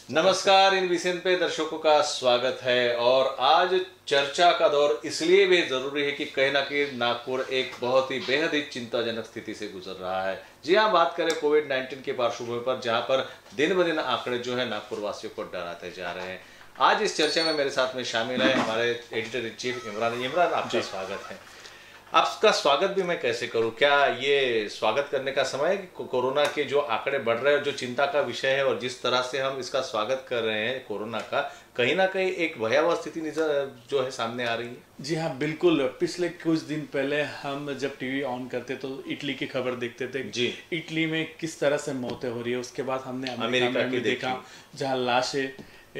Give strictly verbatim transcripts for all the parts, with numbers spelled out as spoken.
नमस्कार। इन विषन पे दर्शकों का स्वागत है और आज चर्चा का दौर इसलिए भी जरूरी है कि कहीं ना कहीं नागपुर एक बहुत ही बेहद ही चिंताजनक स्थिति से गुजर रहा है। जी हाँ, बात करें कोविड नाइन्टीन के पार्श्वभूमि पर, जहां पर दिन ब दिन आंकड़े जो है नागपुर वासियों को डराते जा रहे हैं। आज इस चर्चा में मेरे साथ में शामिल है हमारे editor in chief Imran. Imran, आपका स्वागत है। आपका स्वागत भी मैं कैसे करूं? क्या ये स्वागत करने का समय है कि कोरोना के जो आंकड़े बढ़ रहे हैं, जो चिंता का विषय है और जिस तरह से हम इसका स्वागत कर रहे हैं कोरोना का, कहीं ना कहीं एक भयावह स्थिति जो है सामने आ रही है? जी हाँ, बिल्कुल। पिछले कुछ दिन पहले हम जब टीवी ऑन करते तो इटली की खबर देखते थे जी। इटली में किस तरह से मौतें हो रही है। उसके बाद हमने अमेरिका में देखा जहाँ लाशें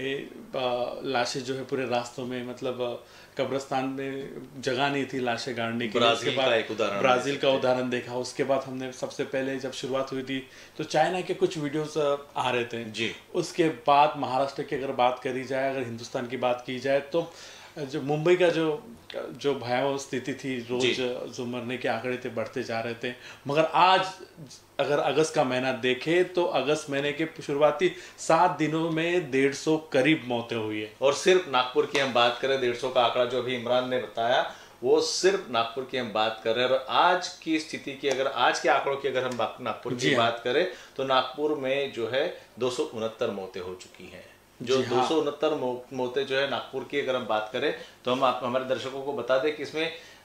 लाशें जो है पूरे रास्तों में, मतलब कब्रिस्तान में जगह नहीं थी लाशें गाड़ने की। उसके बाद एक उदाहरण ब्राजील का उदाहरण देखा। उसके बाद हमने सबसे पहले जब शुरुआत हुई थी तो चाइना के कुछ वीडियोस आ रहे थे जी। उसके बाद महाराष्ट्र की अगर बात करी जाए, अगर हिंदुस्तान की बात की जाए तो जो मुंबई का जो जो भयावह स्थिति थी, रोज जो मरने के आंकड़े थे बढ़ते जा रहे थे। मगर आज अगर अगस्त का महीना देखे तो अगस्त महीने के शुरुआती सात दिनों में डेढ़ सौ करीब मौतें हुई है। और सिर्फ नागपुर की हम बात करें, डेढ़ सौ का आंकड़ा जो अभी इमरान ने बताया वो सिर्फ नागपुर की हम बात कर रहे हैं। और आज की स्थिति की, अगर आज के आंकड़ों की अगर हम नागपुर की बात करें तो नागपुर में जो है दो सौ उनहत्तर मौतें हो चुकी हैं। जो दो सौ उनहत्तर मौतें जो है नागपुर की अगर हम बात करें तो हम आप हमारे दर्शकों को बता दें कि इसमें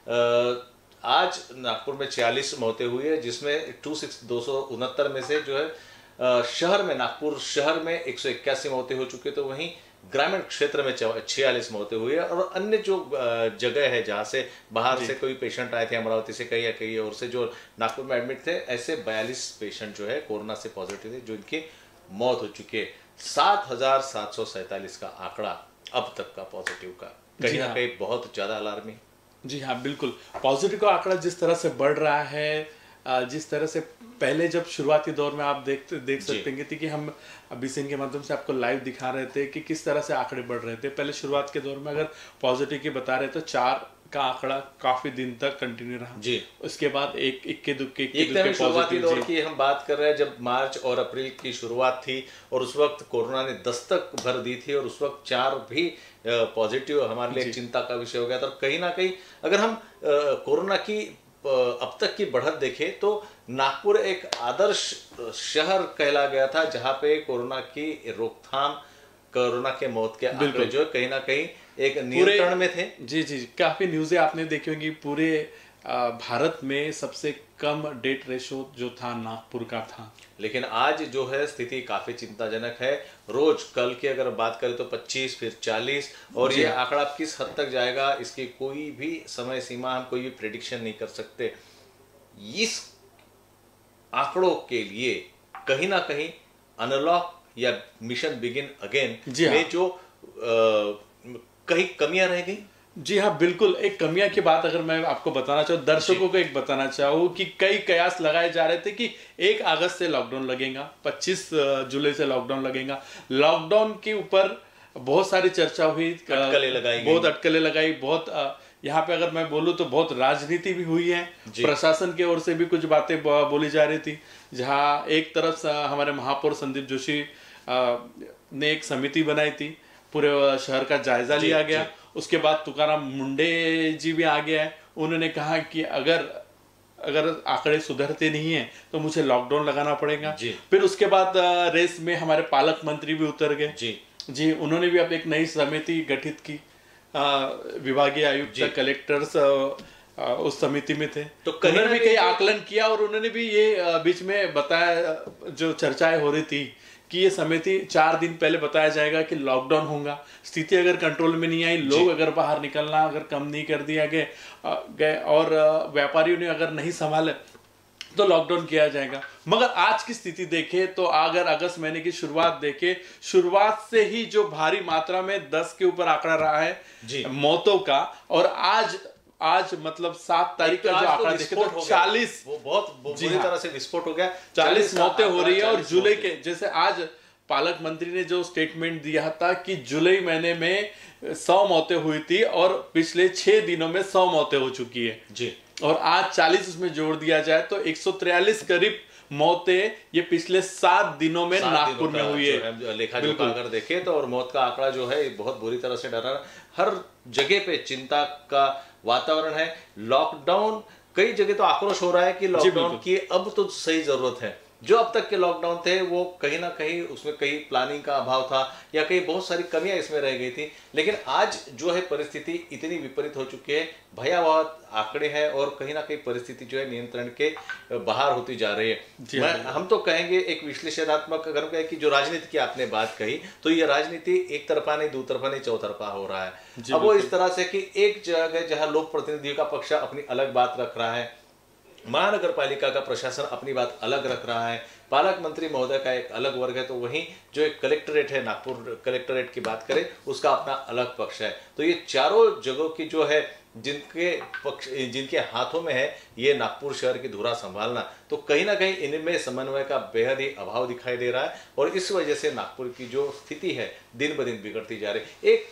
आज नागपुर में छियालीस मौतें हुई है, जिसमें टू सिक्स दो सौ उनहत्तर में से जो है शहर में, नागपुर शहर में एक सौ इक्यासी मौतें हो चुकी है। तो वहीं ग्रामीण क्षेत्र में छियालीस मौतें हुई है। और अन्य जो जगह है जहाँ से बाहर से कोई पेशेंट आए थे, अमरावती से कहीं या कहीं और से जो नागपुर में एडमिट थे, ऐसे बयालीस पेशेंट जो है कोरोना से पॉजिटिव थे, जो इनकी मौत हो चुकी है। सात हजार सात सौ सैतालीस का आंकड़ा अब तक का पॉजिटिव का, कहीं ना कहीं बहुत ज्यादा अलार्मिंग। जी हाँ, बिल्कुल। पॉजिटिव का आंकड़ा जिस तरह से बढ़ रहा है, जिस तरह से पहले जब शुरुआती दौर में आप देख देख सकते हैं कि हम बीसीएन के माध्यम से आपको लाइव दिखा रहे थे कि किस तरह से आंकड़े बढ़ रहे थे। पहले शुरुआत के दौर में अगर पॉजिटिव की बता रहे तो चार का आंकड़ा काफी दिन तक कंटिन्यू रहा जी। उसके बाद एक इक्के दुक्के एकदम शुरुआती दौर की हम बात कर रहे हैं, जब मार्च और अप्रैल की शुरुआत थी और उस वक्त कोरोना ने दस्तक भर दी थी और उस वक्त चार भी पॉजिटिव हमारे लिए चिंता का विषय हो गया था। और कहीं ना कहीं अगर हम कोरोना की अब तक की बढ़त देखें तो नागपुर एक आदर्श शहर कहला गया था, जहां पे कोरोना की रोकथाम, कोरोना के मौत के आंकड़े जो कहीं ना कहीं एक नियंत्रण में थे। जी जी काफी न्यूज़ें आपने देखी होंगी। पूरे भारत में सबसे कम डेथ रेशो जो था नागपुर का था। लेकिन आज जो है स्थिति काफी चिंताजनक है। रोज कल की अगर बात करें तो पच्चीस, फिर चालीस, और ये आंकड़ा किस हद तक जाएगा इसकी कोई भी समय सीमा, हम कोई भी प्रेडिक्शन नहीं कर सकते। इस आंकड़ों के लिए कहीं ना कहीं अनलॉक या मिशन बिगिन अगेन में जो आ, कहीं कमियां रह गई। जी हाँ, बिल्कुल। एक कमियां की बात अगर मैं आपको बताना चाहूँ, दर्शकों को एक बताना चाहूँ कि कई कयास लगाए जा रहे थे कि एक अगस्त से लॉकडाउन लगेगा, पच्चीस जुलाई से लॉकडाउन लगेगा। लॉकडाउन के ऊपर बहुत सारी चर्चा हुई, अटकलें लगाई, बहुत अटकलें लगाई, बहुत यहाँ पे अगर मैं बोलूँ तो बहुत राजनीति भी हुई है। प्रशासन की ओर से भी कुछ बातें बोली जा रही थी, जहाँ एक तरफ हमारे महापौर संदीप जोशी ने एक समिति बनाई थी, पूरे शहर का जायजा लिया गया। उसके बाद तुकाराम मुंडे जी भी आ गया है। उन्होंने कहा कि अगर अगर आंकड़े सुधरते नहीं हैं तो मुझे लॉकडाउन लगाना पड़ेगा। फिर उसके बाद रेस में हमारे पालक मंत्री भी उतर गए जी जी उन्होंने भी अब एक नई समिति गठित की। विभागीय आयुक्त, कलेक्टर्स उस समिति में थे, तो उन्होंने भी कई आकलन किया और उन्होंने भी ये बीच में बताया, जो चर्चाएं हो रही थी कि ये समिति चार दिन पहले बताया जाएगा कि लॉकडाउन होगा। स्थिति अगर कंट्रोल में नहीं आई, लोग अगर बाहर निकलना अगर कम नहीं कर दिया गए और व्यापारियों ने अगर नहीं संभाले तो लॉकडाउन किया जाएगा। मगर आज की स्थिति देखे तो अगर अगस्त महीने की शुरुआत देखे, शुरुआत से ही जो भारी मात्रा में दस के ऊपर आंकड़ा रहा है मौतों का, और आज आज मतलब सात तारीख का जो आंकड़ा देखे तो चालीस, वो बहुत बुरी तरह से विस्फोट हो गया। चालीस मौतें हो रही है। और जुलाई के, जैसे आज पालक मंत्री ने जो स्टेटमेंट दिया था कि जुलाई महीने में सौ मौतें हुई थी और पिछले छह दिनों में सौ मौतें हो चुकी है जी, और आज चालीस उसमें जोड़ दिया जाए तो एक सौ तिरालीस करीब मौतें ये पिछले सात दिनों में नागपुर में हुई है। लेखा जोखा अगर देखे तो, और मौत का आंकड़ा जो है बहुत बुरी तरह से डरा, हर जगह पे चिंता का वातावरण है। लॉकडाउन, कई जगह तो आक्रोश हो रहा है कि लॉकडाउन की अब तो सही जरूरत है। जो अब तक के लॉकडाउन थे वो कहीं ना कहीं उसमें कहीं प्लानिंग का अभाव था या कहीं बहुत सारी कमियां इसमें रह गई थी, लेकिन आज जो है परिस्थिति इतनी विपरीत हो चुकी है, भयावह आंकड़े हैं और कहीं ना कहीं परिस्थिति जो है नियंत्रण के बाहर होती जा रही है। मैं हम तो कहेंगे एक विश्लेषणात्मक, अगर कहें कि जो राजनीति की आपने बात कही, तो ये राजनीति एक तरफा नहीं, दो तरफा नहीं, चौतरफा हो रहा है। अब वो इस तरह से कि एक जगह जहां लोक प्रतिनिधियों का पक्ष अपनी अलग बात रख रहा है, महानगर पालिका का प्रशासन अपनी बात अलग रख रहा है, पालक मंत्री महोदय का एक अलग वर्ग है, तो वहीं जो एक कलेक्टरेट है, नागपुर कलेक्टरेट की बात करें, उसका अपना अलग पक्ष है। तो ये चारों जगहों की जो है जिनके पक्ष जिनके हाथों में है ये नागपुर शहर की धुरा संभालना, तो कहीं ना कहीं इनमें समन्वय का बेहद ही अभाव दिखाई दे रहा है और इस वजह से नागपुर की जो स्थिति है दिन ब दिन बिगड़ती जा रही। एक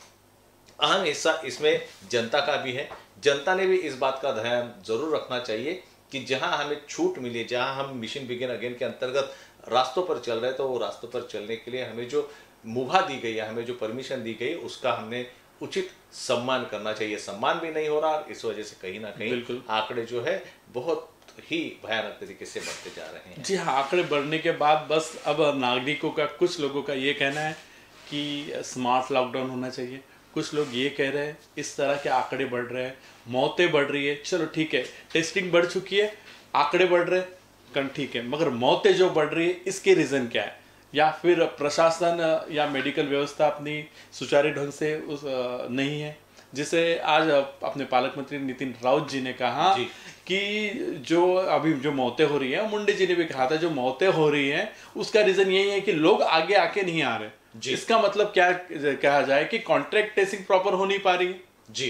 अहम हिस्सा इसमें जनता का भी है। जनता ने भी इस बात का ध्यान जरूर रखना चाहिए कि जहां हमें छूट मिली, जहां हम मिशन बिगिन अगेन के अंतर्गत रास्तों पर चल रहे, तो वो रास्तों पर चलने के लिए हमें जो मुभा दी गई है, हमें जो परमिशन दी गई, उसका हमने उचित सम्मान करना चाहिए। सम्मान भी नहीं हो रहा, इस वजह से कहीं ना कहीं आंकड़े जो है बहुत ही भयानक तरीके से बढ़ते जा रहे हैं। जी हाँ, आंकड़े बढ़ने के बाद बस अब नागरिकों का, कुछ लोगों का ये कहना है कि स्मार्ट लॉकडाउन होना चाहिए, कुछ लोग ये कह रहे हैं इस तरह के आंकड़े बढ़ रहे हैं, मौतें बढ़ रही है, चलो ठीक है, टेस्टिंग बढ़ चुकी है, आंकड़े बढ़ रहे हैं, ठीक है, मगर मौतें जो बढ़ रही है इसके रीज़न क्या है? या फिर प्रशासन या मेडिकल व्यवस्था अपनी सुचारू ढंग से उस नहीं है, जिसे आज अपने पालक मंत्री नितिन राउत जी ने कहा जी। कि जो अभी जो मौतें हो रही है, मुंडे जी ने भी कहा था, जो मौतें हो रही हैं उसका रीज़न यही है कि लोग आगे आके नहीं आ रहे। इसका मतलब क्या कहा जाए कि कॉन्ट्रैक्ट ट्रेसिंग प्रॉपर हो नहीं पा रही है। जी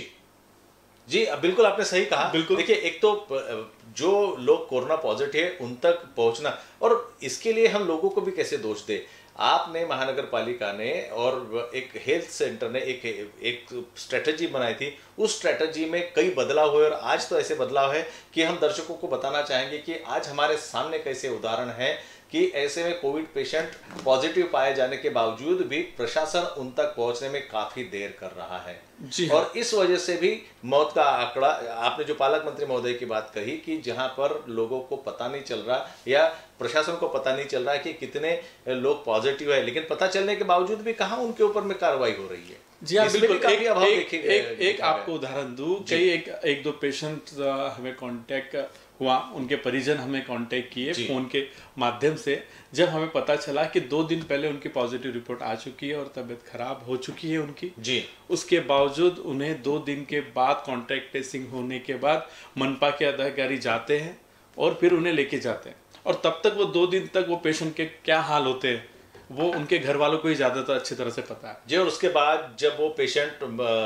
जी बिल्कुल, आपने सही कहा। बिल्कुल, देखिए, एक तो जो लोग कोरोना पॉजिटिव है उन तक पहुंचना, और इसके लिए हम लोगों को भी कैसे दोष दे। आपने महानगर पालिका ने और एक हेल्थ सेंटर ने एक एक स्ट्रेटजी बनाई थी, उस स्ट्रेटजी में कई बदलाव हुए और आज तो ऐसे बदलाव है कि हम दर्शकों को बताना चाहेंगे कि आज हमारे सामने कैसे उदाहरण है कि ऐसे में कोविड पेशेंट पॉजिटिव पाए जाने के बावजूद भी प्रशासन उन तक पहुंचने में काफी देर कर रहा है जी। और इस वजह से भी मौत का आंकड़ा, आपने जो पालक मंत्री महोदय की बात कही कि जहां पर लोगों को पता नहीं चल रहा या प्रशासन को पता नहीं चल रहा है कि कितने लोग पॉजिटिव है, लेकिन पता चलने के बावजूद भी कहां उनके ऊपर में कार्रवाई हो रही है। जी हाँ, बिल्कुल। एक, एक, एक, एक आपको उदाहरण दूं, कई एक एक दो पेशेंट हमें कांटेक्ट हुआ, उनके परिजन हमें कांटेक्ट किए फोन के माध्यम से, जब हमें पता चला कि दो दिन पहले उनकी पॉजिटिव रिपोर्ट आ चुकी है और तबीयत खराब हो चुकी है उनकी जी। उसके बावजूद उन्हें दो दिन के बाद कांटेक्ट ट्रेसिंग होने के बाद मनपा के अधिकारी जाते हैं और फिर उन्हें लेके जाते हैं, और तब तक वो दो दिन तक वो पेशेंट के क्या हाल होते हैं वो उनके घर वालों को ही ज्यादातर अच्छी तरह से पता है जी। और उसके बाद जब वो पेशेंट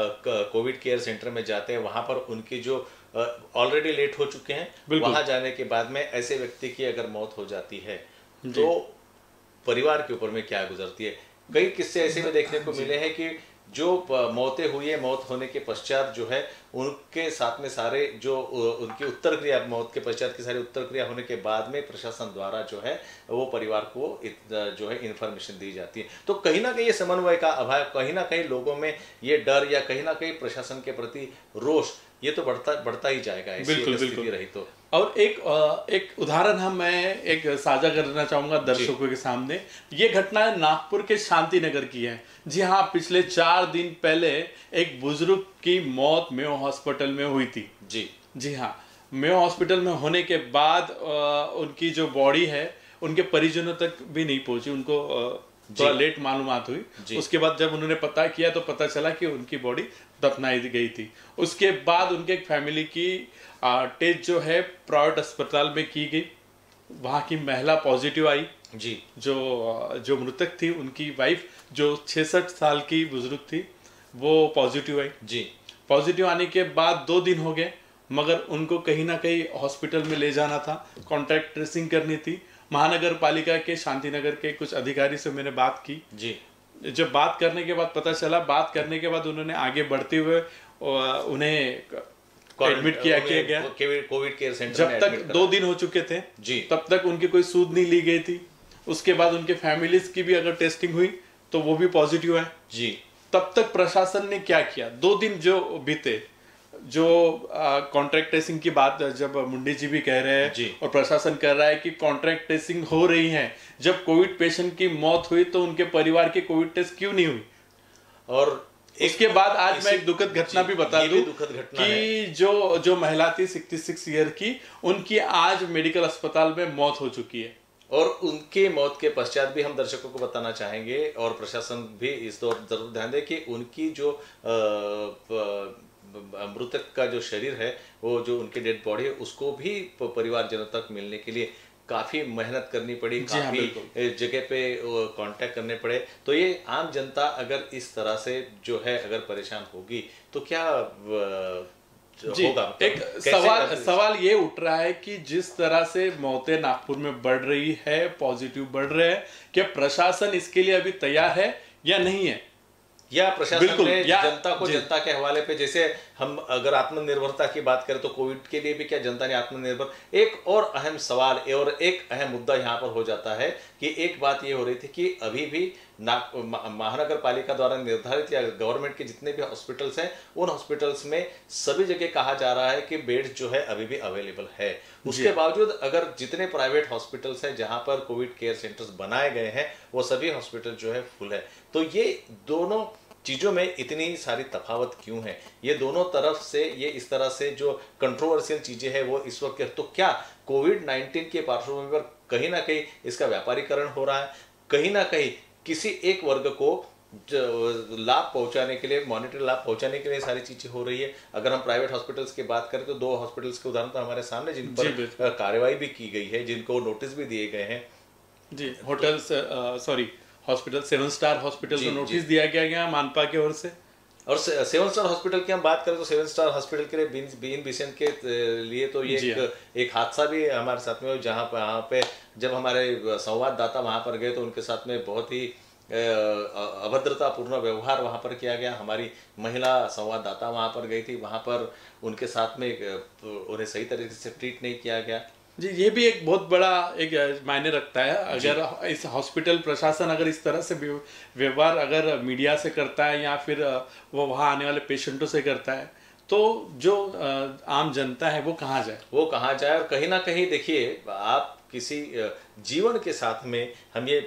कोविड केयर सेंटर में जाते हैं, वहां पर उनकी जो ऑलरेडी लेट हो चुके हैं, वहां जाने के बाद में ऐसे व्यक्ति की अगर मौत हो जाती है तो परिवार के ऊपर में क्या गुजरती है। कई किस्से ऐसे में देखने को मिले हैं कि जो मौतें हुई है, मौत होने के पश्चात जो है उनके साथ में सारे जो उनकी उत्तर क्रिया, मौत के पश्चात की सारी उत्तर क्रिया होने के बाद में प्रशासन द्वारा जो है वो परिवार को जो है इन्फॉर्मेशन दी जाती है। तो कहीं ना कहीं ये समन्वय का अभाव, कहीं ना कहीं लोगों में ये डर या कहीं ना कहीं प्रशासन के प्रति रोष, ये तो बढ़ता बढ़ता ही जाएगा बिल्कुल बिल्कुल रही तो। और एक एक उदाहरण हम मैं एक साझा करना चाहूंगा दर्शकों के सामने। ये घटना नागपुर के शांति नगर की है। जी हाँ, पिछले चार दिन पहले एक बुजुर्ग की मौत मेयो हॉस्पिटल में हुई थी जी। जी हाँ, मेयो हॉस्पिटल में होने के बाद उनकी जो बॉडी है उनके परिजनों तक भी नहीं पहुंची, उनको थोड़ा लेट मालूमात हुई। उसके बाद जब उन्होंने पता किया तो पता चला कि उनकी बॉडी दफनाई गई थी। उसके बाद उनके फैमिली की टेस्ट जो है प्राइवेट अस्पताल में की गई, वहाँ की महिला पॉजिटिव आई जी। जो जो मृतक थी उनकी वाइफ जो छियासठ साल की बुजुर्ग थी वो पॉजिटिव आई जी। पॉजिटिव आने के बाद दो दिन हो गए, मगर उनको कहीं ना कहीं हॉस्पिटल में ले जाना था, कॉन्टैक्ट ट्रेसिंग करनी थी। महानगर पालिका के शांतिनगर के कुछ अधिकारी से मैंने बात की जी। जब बात करने के बाद पता चला, बात करने के बाद उन्होंने आगे बढ़ते हुए उन्हें एडमिट किया किया गया कोविड केयर सेंटर जब में तक दो दिन हो चुके थे जी, तब तक उनकी कोई सूद नहीं ली गई थी। उसके बाद उनके फैमिलीज की भी अगर टेस्टिंग हुई तो वो भी पॉजिटिव है जी। तब तक प्रशासन ने क्या किया? दो दिन जो बीते, जो कॉन्ट्रैक्ट ट्रेसिंग की बात जब मुंडी जी भी कह रहे हैं और प्रशासन कह रहा है कि कॉन्ट्रैक्ट ट्रेसिंग हो रही है, जब कोविड पेशेंट की मौत हुई तो उनके परिवार की कोविड टेस्ट क्यों नहीं हुई? और इसके बाद आज मैं एक दुखद घटना भी बता दूं कि जो जो महिला थी छियासठ ईयर की, उनकी आज मेडिकल अस्पताल में मौत हो चुकी है। और उनके मौत के पश्चात भी हम दर्शकों को बताना चाहेंगे और प्रशासन भी इस दौर जरूर ध्यान दे कि उनकी जो मृतक का जो शरीर है, वो जो उनकी डेड बॉडी है, उसको भी परिवारजनों तक मिलने के लिए काफी मेहनत करनी पड़ी, काफी जगह पे कांटेक्ट करने पड़े। तो ये आम जनता अगर इस तरह से जो है अगर परेशान होगी तो क्या जी, होगा? एक सवाल सवाल ये उठ रहा है कि जिस तरह से मौतें नागपुर में बढ़ रही है, पॉजिटिव बढ़ रहे हैं, क्या प्रशासन इसके लिए अभी तैयार है या नहीं है? या प्रशासन ने जनता को जनता के हवाले पे, जैसे हम अगर आत्मनिर्भरता की बात करें तो कोविड के लिए भी क्या जनता ने आत्मनिर्भर, एक और अहम सवाल और एक अहम मुद्दा यहाँ पर हो जाता है कि एक बात ये हो रही थी कि अभी भी महानगर पालिका द्वारा निर्धारित या गवर्नमेंट के जितने भी हॉस्पिटल्स हैं, उन हॉस्पिटल्स में सभी जगह कहा जा रहा है कि बेड जो है अभी भी अवेलेबल है। उसके बावजूद अगर जितने प्राइवेट हॉस्पिटल्स हैं जहां पर कोविड केयर सेंटर्स बनाए गए हैं, वो सभी हॉस्पिटल जो है फुल है। तो ये दोनों चीजों में इतनी सारी तफावत क्यों है? ये दोनों तरफ से ये इस तरह से जो कंट्रोवर्शियल चीजें हैं वो इस वक्त, तो क्या कोविड नाइन्टीन के पार्श्वभूमि पर कहीं ना कहीं इसका व्यापारीकरण हो रहा है, कहीं ना कहीं किसी एक वर्ग को लाभ पहुंचाने के लिए, मॉनिटरी लाभ पहुंचाने के लिए सारी चीजें हो रही है। अगर हम प्राइवेट हॉस्पिटल्स की बात करें तो दो हॉस्पिटल्स के उदाहरण तो हमारे सामने, जिन पर कार्रवाई भी की गई है, जिनको नोटिस भी दिए गए हैं। जी, hotels sorry hospital seven star hospital को नोटिस दिया गया गया मानपा की ओर से। और सेवन स्टार हॉस्पिटल की हम बात करें तो सेवन स्टार हॉस्पिटल के लिए बीन बिसेंट के लिए तो ये एक, एक हादसा भी हमारे साथ में, जहाँ पे वहाँ पे जब हमारे संवाददाता वहाँ पर गए तो उनके साथ में बहुत ही अभद्रतापूर्ण व्यवहार वहाँ पर किया गया। हमारी महिला संवाददाता वहाँ पर गई थी, वहाँ पर उनके साथ में उन्हें सही तरीके से ट्रीट नहीं किया गया। जी, ये भी एक बहुत बड़ा एक मायने रखता है। अगर इस हॉस्पिटल प्रशासन अगर इस तरह से व्यवहार अगर मीडिया से करता है या फिर वो वहाँ आने वाले पेशेंटों से करता है, तो जो आम जनता है वो कहाँ जाए वो कहाँ जाए और कहीं ना कहीं देखिए, आप किसी जीवन के साथ में हम ये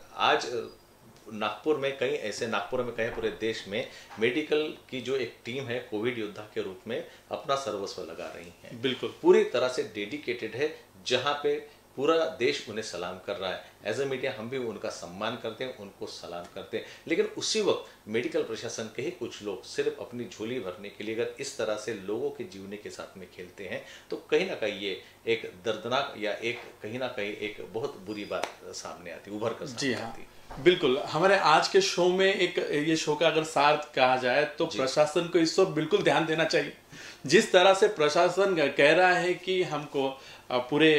आज नागपुर में कई ऐसे नागपुर में कहीं पूरे देश में मेडिकल की जो एक टीम है कोविड योद्धा के रूप में अपना सर्वस्व लगा रही है, बिल्कुल पूरी तरह से डेडिकेटेड है, जहां पे पूरा देश उन्हें सलाम कर रहा है। एज ए मीडिया हम भी उनका सम्मान करते हैं, उनको सलाम करते हैं। लेकिन उसी वक्त मेडिकल प्रशासन के ही कुछ लोग सिर्फ अपनी झोली भरने के लिए अगर इस तरह से लोगों के जीवने के साथ में खेलते हैं तो कहीं ना कहीं ये एक दर्दनाक या एक कहीं ना कहीं एक बहुत बुरी बात सामने आती, उभर कर सामने आती। बिल्कुल, हमारे आज के शो में एक ये शो का अगर सार्थ कहा जाए तो प्रशासन को इस वक्त बिल्कुल ध्यान देना चाहिए। जिस तरह से प्रशासन कह रहा है कि हमको पूरे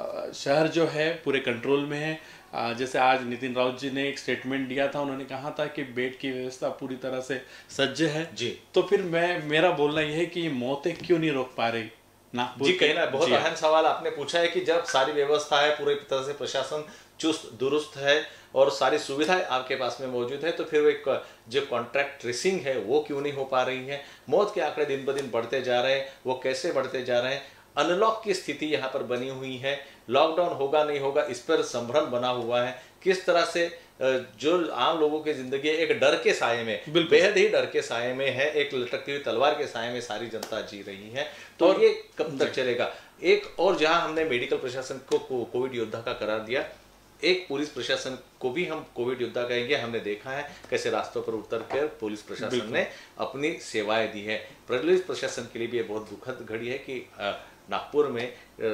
शहर जो है पूरे कंट्रोल में है, जैसे आज नितिन राउत जी ने एक स्टेटमेंट दिया था, उन्होंने कहा था कि बेड की व्यवस्था पूरी तरह से सज्ज है जी। तो फिर मैं मेरा बोलना यह है कि मौतें क्यों नहीं रोक पा रही नागपुर? जी, कहना बहुत अहम सवाल आपने पूछा है कि जब सारी व्यवस्था है, पूरी तरह से प्रशासन चुस्त दुरुस्त है और सारी सुविधाएं आपके पास में मौजूद है, तो फिर एक जो कॉन्ट्रैक्ट ट्रेसिंग है वो क्यों नहीं हो पा रही है? मौत के आंकड़े दिन ब दिन बढ़ते जा रहे हैं, वो कैसे बढ़ते जा रहे हैं? अनलॉक की स्थिति यहाँ पर बनी हुई है, लॉकडाउन होगा नहीं होगा इस पर संभ्रम बना हुआ है। किस तरह से जो आम लोगों की जिंदगी एक डर के साये में, बेहद ही डर के साये में है, एक लटकती हुई तलवार के साये में सारी जनता जी रही है, तो ये कब तक चलेगा? एक और जहां हमने मेडिकल प्रशासन को कोविड योद्धा का करार दिया, एक पुलिस प्रशासन को भी हम कोविड योद्धा कहेंगे। हमने देखा है कैसे रास्तों पर उतर कर पुलिस प्रशासन ने अपनी सेवाएं दी है। पुलिस प्रशासन के लिए भी ये बहुत दुखद घड़ी है कि नागपुर में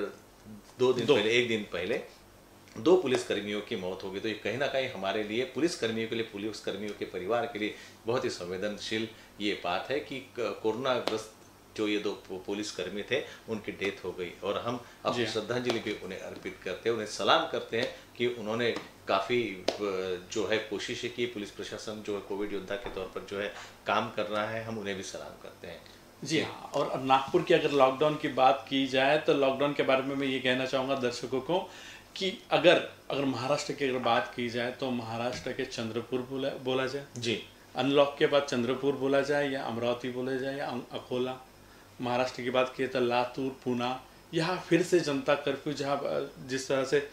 दो दिन दो। पहले एक दिन पहले दो पुलिस कर्मियों की मौत हो गई। तो ये कहीं ना कहीं हमारे लिए, पुलिस कर्मियों के लिए, पुलिस कर्मियों के परिवार के लिए बहुत ही संवेदनशील ये बात है कि कोरोना ग्रस्त जो ये दो पुलिस कर्मी थे उनकी डेथ हो गई और हम अपनी श्रद्धांजलि भी उन्हें अर्पित करते हैं, उन्हें सलाम करते हैं कि उन्होंने काफ़ी जो है कोशिशें की। पुलिस प्रशासन जो है कोविड योद्धा के तौर पर जो है काम कर रहा है, हम उन्हें भी सलाम करते हैं। जी हाँ, और अब नागपुर की अगर लॉकडाउन की बात की जाए तो लॉकडाउन के बारे में मैं ये कहना चाहूँगा दर्शकों को कि अगर अगर महाराष्ट्र की अगर बात की जाए तो महाराष्ट्र के चंद्रपुर बोला बोला जाए जी। अनलॉक के बाद चंद्रपुर बोला जाए या अमरावती बोला जाए या अकोला। महाराष्ट्र की बात की तो लातूर, पूना, यहाँ फिर से जनता कर्फ्यू, जहाँ जिस तरह से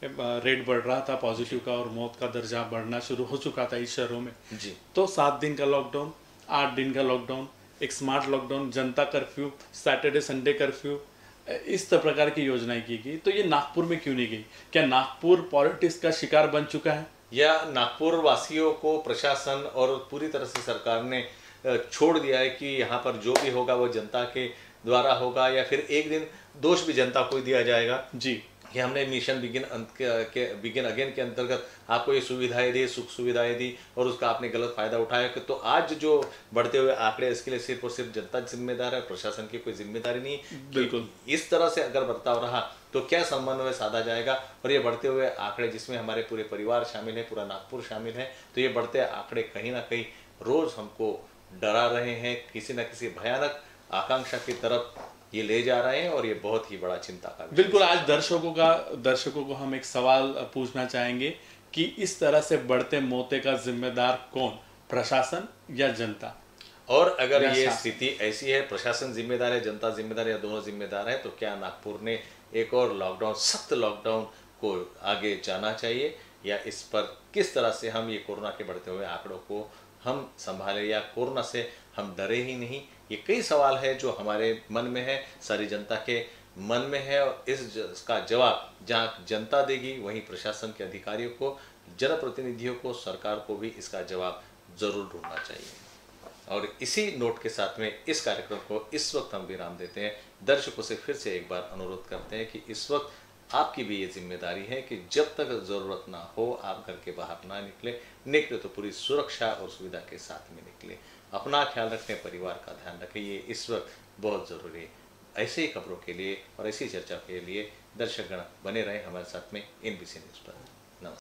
रेट बढ़ रहा था पॉजिटिव का और मौत का दर जहाँ बढ़ना शुरू हो चुका था इस शहरों में, जी। तो सात दिन का लॉकडाउन, आठ दिन का लॉकडाउन, एक स्मार्ट लॉकडाउन, जनता कर्फ्यू, सैटरडे संडे कर्फ्यू, इस तरह प्रकार की योजनाएं की गई। तो ये नागपुर में क्यों नहीं गई? क्या नागपुर पॉलिटिक्स का शिकार बन चुका है, या नागपुर वासियों को प्रशासन और पूरी तरह से सरकार ने छोड़ दिया है कि यहाँ पर जो भी होगा वो जनता के द्वारा होगा, या फिर एक दिन दोष भी जनता को दिया जाएगा जी कि हमने मिशन बिगिन के बिगिन अगेन के अंतर्गत आपको ये सुविधाएं दी, सुख सुविधाएं दी और उसका आपने गलत फायदा उठाया? कि तो आज जो बढ़ते हुए आंकड़े, इसके लिए सिर्फ और सिर्फ जनता जिम्मेदार है, प्रशासन की कोई जिम्मेदारी नहीं। बिल्कुल। इस तरह से अगर बर्ताव रहा तो क्या समन्वय साधा जाएगा? और ये बढ़ते हुए आंकड़े जिसमें हमारे पूरे परिवार शामिल है, पूरा नागपुर शामिल है, तो ये बढ़ते आंकड़े कहीं ना कहीं रोज हमको डरा रहे हैं, किसी न किसी भयानक आकांक्षा की तरफ ये ले जा रहे हैं, और ये बहुत ही बड़ा चिंता का विषय। बिल्कुल। आज दर्शकों का दर्शकों को हम एक सवाल पूछना चाहेंगे कि इस तरह से बढ़ते मौतें का जिम्मेदार कौन, प्रशासन या जनता? और अगर ये स्थिति ऐसी है, प्रशासन जिम्मेदार है, जनता जिम्मेदार है, या दोनों जिम्मेदार है, तो क्या नागपुर ने एक और लॉकडाउन, सख्त लॉकडाउन को आगे जाना चाहिए, या इस पर किस तरह से हम ये कोरोना के बढ़ते हुए आंकड़ों को हम संभालें, या कोरोना से हम डरे ही नहीं? ये कई सवाल है जो हमारे मन में है, सारी जनता के मन में है, और इसका जवाब जहाँ जनता देगी वहीं प्रशासन के अधिकारियों को, जनप्रतिनिधियों को, सरकार को भी इसका जवाब जरूर ढूंढना चाहिए। और इसी नोट के साथ में इस कार्यक्रम को इस वक्त हम विराम देते हैं। दर्शकों से फिर से एक बार अनुरोध करते हैं कि इस वक्त आपकी भी ये जिम्मेदारी है कि जब तक ज़रूरत ना हो आप घर के बाहर ना निकले, निकले तो पूरी सुरक्षा और सुविधा के साथ में निकले। अपना ख्याल रखें, परिवार का ध्यान रखें, ये इस वक्त बहुत ज़रूरी है। ऐसे ही खबरों के लिए और ऐसी चर्चा के लिए दर्शकगण बने रहें हमारे साथ में एनबीसी न्यूज़ पर।